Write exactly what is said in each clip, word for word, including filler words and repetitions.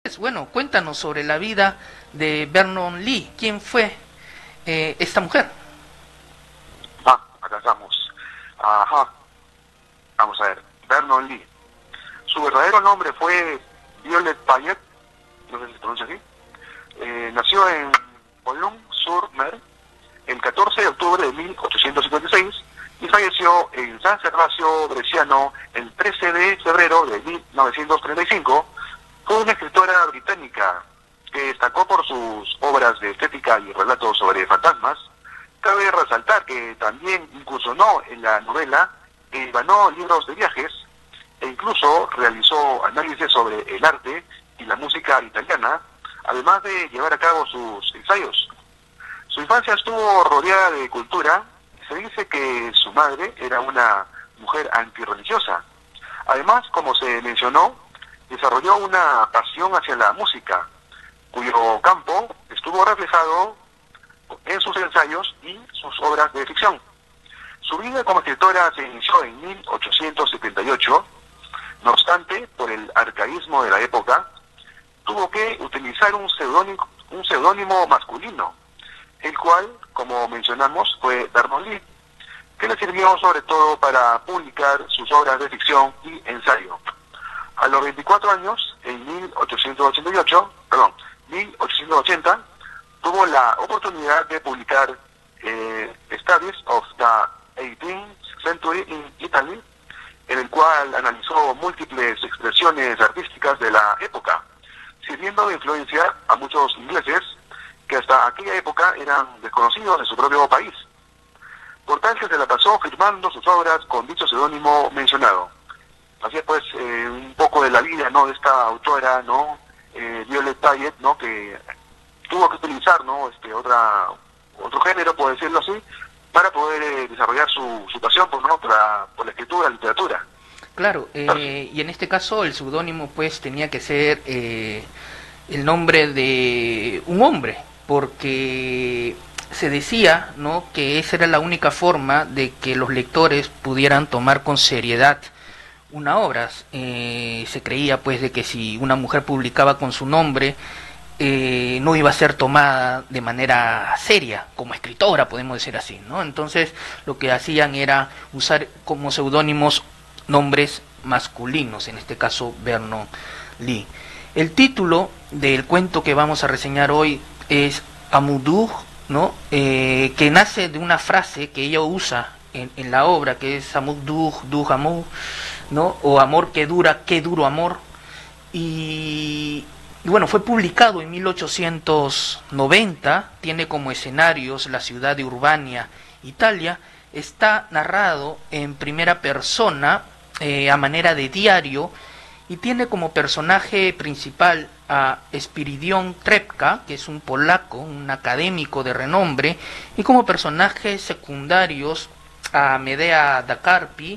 Pues, bueno, cuéntanos sobre la vida de Vernon Lee. ¿Quién fue eh, esta mujer? Ah, acá estamos. Ajá. Vamos a ver. Vernon Lee. Su verdadero nombre fue Violet Payet, no sé si se pronuncia así. Eh, nació en Boulogne-sur-Mer el catorce de octubre de mil ochocientos cincuenta y seis y falleció en San Gervasio Bresciano el trece de febrero de mil novecientos treinta y cinco. Fue una escritora británica que destacó por sus obras de estética y relatos sobre fantasmas. Cabe resaltar que también incursionó en la novela, que ganó libros de viajes e incluso realizó análisis sobre el arte y la música italiana, además de llevar a cabo sus ensayos. Su infancia estuvo rodeada de cultura. Se dice que su madre era una mujer antirreligiosa. Además, como se mencionó, desarrolló una pasión hacia la música, cuyo campo estuvo reflejado en sus ensayos y sus obras de ficción. Su vida como escritora se inició en mil ochocientos setenta y ocho, no obstante, por el arcaísmo de la época, tuvo que utilizar un seudónimo, un seudónimo masculino, el cual, como mencionamos, fue Vernon Lee, que le sirvió sobre todo para publicar sus obras de ficción y ensayo. A los veinticuatro años, en mil ochocientos ochenta y ocho, perdón, mil ochocientos ochenta, tuvo la oportunidad de publicar eh, Studies of the eighteenth Century in Italy, en el cual analizó múltiples expresiones artísticas de la época, sirviendo de influencia a muchos ingleses que hasta aquella época eran desconocidos de su propio país. Por tal que se la pasó firmando sus obras con dicho seudónimo mencionado. Así es, pues, eh, un poco de la vida, ¿no?, de esta autora, ¿no?, eh, Violet Payet, ¿no?, que tuvo que utilizar, ¿no?, este, otra, otro género, por decirlo así, para poder eh, desarrollar su, su pasión por, ¿no?, por, la, por la escritura, la literatura. Claro, eh, y en este caso el seudónimo pues tenía que ser eh, el nombre de un hombre, porque se decía, ¿no?, que esa era la única forma de que los lectores pudieran tomar con seriedad una obra. Eh, se creía pues de que si una mujer publicaba con su nombre, eh, no iba a ser tomada de manera seria, como escritora, podemos decir así, ¿no? Entonces lo que hacían era usar como seudónimos nombres masculinos, en este caso Vernon Lee. El título del cuento que vamos a reseñar hoy es Amour, ¿no? Eh, que nace de una frase que ella usa en, en la obra, que es Amour dur, dur amour, ¿no?, o amor que dura, qué duro amor. Y, y bueno, fue publicado en mil ochocientos noventa, tiene como escenarios la ciudad de Urbania, Italia. Está narrado en primera persona, eh, a manera de diario, y tiene como personaje principal a Spiridion Trepka, que es un polaco, un académico de renombre, y como personajes secundarios a Medea da Carpi,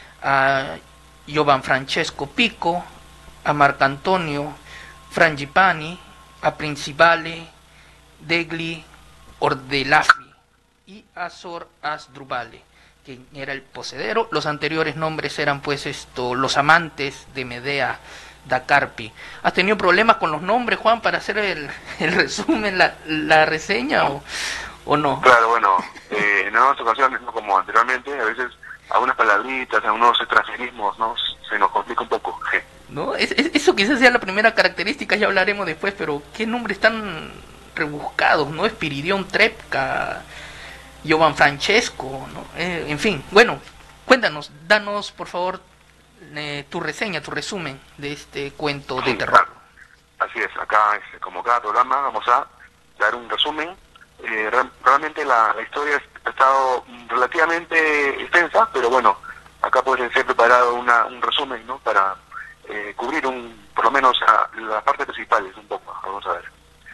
a Giovan Francesco Pico, a Marcantonio Frangipani, a Principale degli Ordelaffi y a Sor Asdrubale, quien era el poseedero. Los anteriores nombres eran pues esto, los amantes de Medea da Carpi. ¿Has tenido problemas con los nombres, Juan, para hacer el, el resumen, la, la reseña, o, o no? Claro, bueno, eh, en otras ocasiones, no como anteriormente, a veces algunas palabritas, algunos extranjerismos, ¿no?, se nos complica un poco. ¿No? Es, es, eso quizás sea la primera característica, ya hablaremos después, pero qué nombres tan rebuscados, ¿no? Spiridion Trepka, Giovan Francesco, ¿no? Eh, en fin, bueno, cuéntanos, danos por favor eh, tu reseña, tu resumen de este cuento de Sí, terror. claro. Así es, acá, este, como cada programa, vamos a dar un resumen. Eh, re realmente la, la historia ha estado relativamente extensa, pero bueno, acá puede ser preparado una, un resumen, ¿no?, para eh, cubrir un, por lo menos a, las partes principales un poco. Vamos a ver.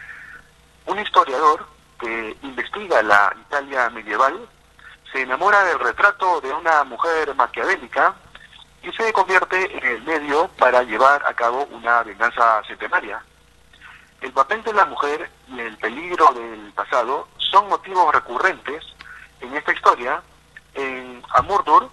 Un historiador que investiga la Italia medieval se enamora del retrato de una mujer maquiavélica y se convierte en el medio para llevar a cabo una venganza centenaria. El papel de la mujer y el peligro del pasado son motivos recurrentes en esta historia. En Amour dur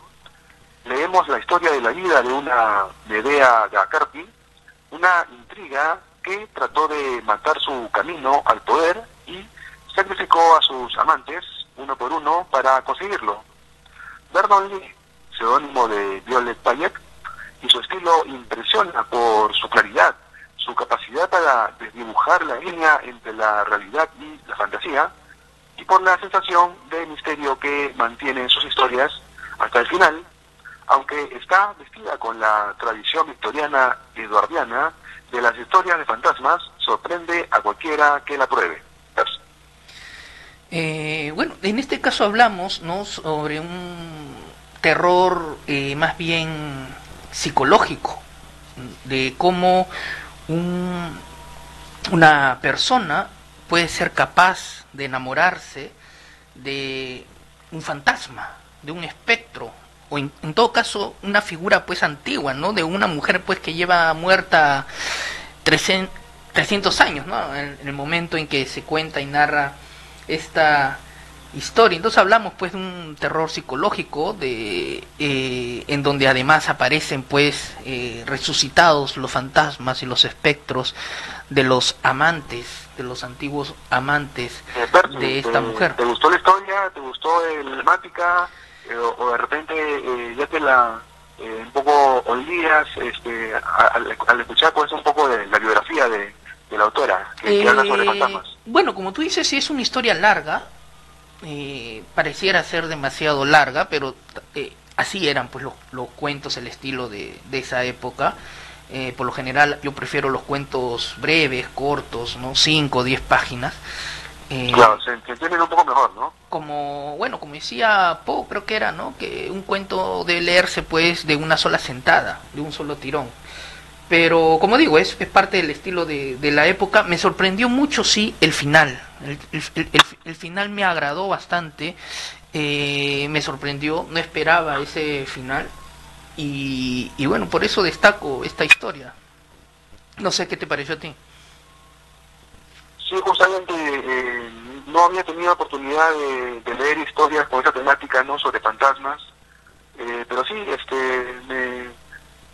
leemos la historia de la vida de una Medea da Carpi, una intriga que trató de matar su camino al poder y sacrificó a sus amantes uno por uno para conseguirlo. Vernon Lee, seudónimo de Violet Payet, y su estilo impresiona por su claridad, su capacidad para desdibujar la línea entre la realidad y la fantasía, y por la sensación de misterio que mantiene en sus historias hasta el final, aunque está vestida con la tradición victoriana eduardiana de las historias de fantasmas, sorprende a cualquiera que la pruebe. Eh, bueno, en este caso hablamos, ¿no?, sobre un terror eh, más bien psicológico, de cómo un, una persona puede ser capaz de enamorarse de un fantasma, de un espectro, o en, en todo caso una figura pues antigua, ¿no?, de una mujer pues que lleva muerta trescientos años, ¿no?, en, en el momento en que se cuenta y narra esta historia. Entonces hablamos pues de un terror psicológico de eh, en donde además aparecen pues eh, resucitados los fantasmas y los espectros de los amantes, de los antiguos amantes eh, Bertie, de esta te, mujer. ¿Te gustó la historia? ¿Te gustó eh, la temática? Eh, o, o de repente eh, ya te la eh, un poco olvidas este, al, al escuchar pues un poco de la biografía de, de la autora que, eh, que habla sobre fantasmas? Bueno, como tú dices, sí es una historia larga, eh, pareciera ser demasiado larga, pero eh, así eran pues los, los cuentos, el estilo de, de esa época. Eh, por lo general yo prefiero los cuentos breves, cortos, ¿no?, cinco o diez páginas. Eh, claro, se, se entienden un poco mejor, ¿no? Como, bueno, como decía Poe, creo que era, ¿no?, que un cuento debe leerse pues de una sola sentada, de un solo tirón. Pero, como digo, es, es parte del estilo de, de la época. Me sorprendió mucho, sí, el final. El, el, el, el final me agradó bastante. Eh, me sorprendió, no esperaba ese final. Y, y bueno, por eso destaco esta historia. No sé qué te pareció a ti. Sí, justamente eh, no había tenido oportunidad de, de leer historias con esa temática, ¿no?, sobre fantasmas. Eh, pero sí, este... me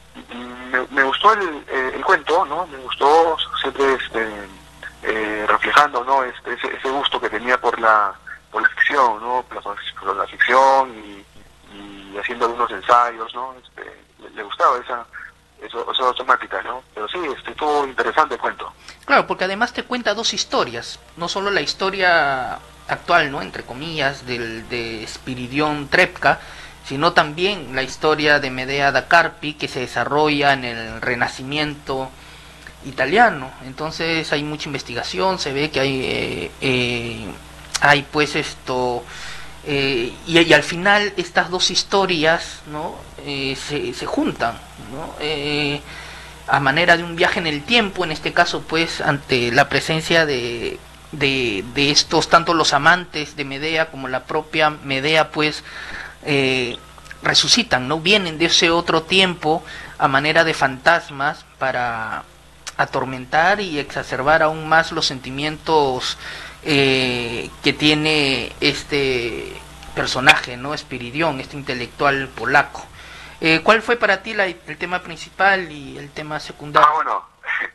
Me, me gustó el, eh, el cuento, ¿no? Me gustó siempre este, eh, reflejando, ¿no?, este, ese, ese gusto que tenía por la por la ficción, ¿no?, por la, por la ficción y, y haciendo algunos ensayos, ¿no? Este, le, le gustaba esa eso, esa temática, ¿no? Pero sí, este, estuvo interesante el cuento. Claro, porque además te cuenta dos historias, no solo la historia actual, ¿no?, entre comillas, del de Spiridion Trepka, sino también la historia de Medea da Carpi, que se desarrolla en el Renacimiento italiano. Entonces hay mucha investigación, se ve que hay eh, eh, hay pues esto eh, y, y al final estas dos historias, ¿no?, eh, se, se juntan, ¿no?, eh, a manera de un viaje en el tiempo, en este caso pues ante la presencia de de, de estos, tanto los amantes de Medea como la propia Medea pues Eh, resucitan, no vienen de ese otro tiempo a manera de fantasmas para atormentar y exacerbar aún más los sentimientos eh, que tiene este personaje, no Spiridion, este intelectual polaco. Eh, ¿Cuál fue para ti la, el tema principal y el tema secundario? Ah, bueno,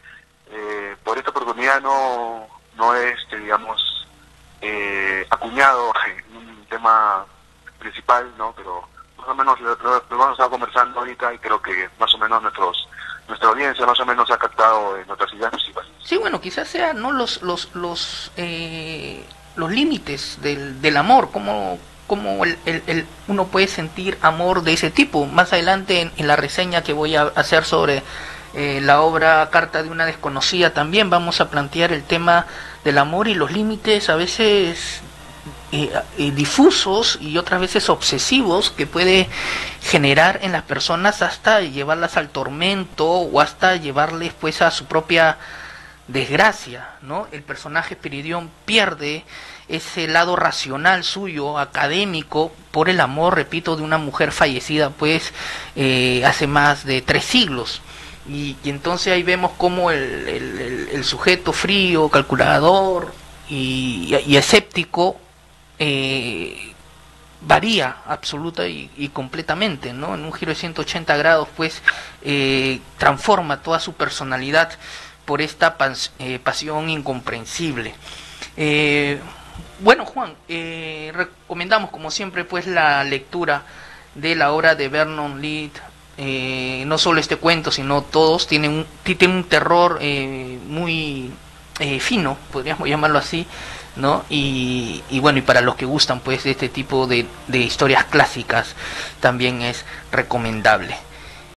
eh, por esta oportunidad no no es, digamos, eh, acuñado un tema principal, ¿no? Pero más o menos lo, lo, lo vamos a estar conversando ahorita y creo que más o menos nuestros nuestra audiencia más o menos ha captado en nuestras ideas principales. Sí, bueno, quizás sean, ¿no?, los los los eh, los límites del, del amor, cómo cómo el, el, el uno puede sentir amor de ese tipo. Más adelante en, en la reseña que voy a hacer sobre eh, la obra Carta de una desconocida también vamos a plantear el tema del amor y los límites a veces Eh, eh, difusos y otras veces obsesivos que puede generar en las personas hasta llevarlas al tormento o hasta llevarles pues a su propia desgracia, ¿no? El personaje Spiridion pierde ese lado racional suyo, académico, por el amor, repito, de una mujer fallecida pues eh, hace más de tres siglos. Y, y entonces ahí vemos como el, el, el, el sujeto frío, calculador y, y escéptico Eh, varía absoluta y, y completamente, ¿no? En un giro de ciento ochenta grados pues eh, transforma toda su personalidad por esta pas, eh, pasión incomprensible. Eh, bueno, Juan, eh, recomendamos como siempre pues la lectura de la obra de Vernon Lee. Eh, no solo este cuento, sino todos tienen un, tienen un terror eh, muy eh, fino, podríamos llamarlo así, ¿no? Y, y bueno, y para los que gustan pues de este tipo de, de historias clásicas también es recomendable.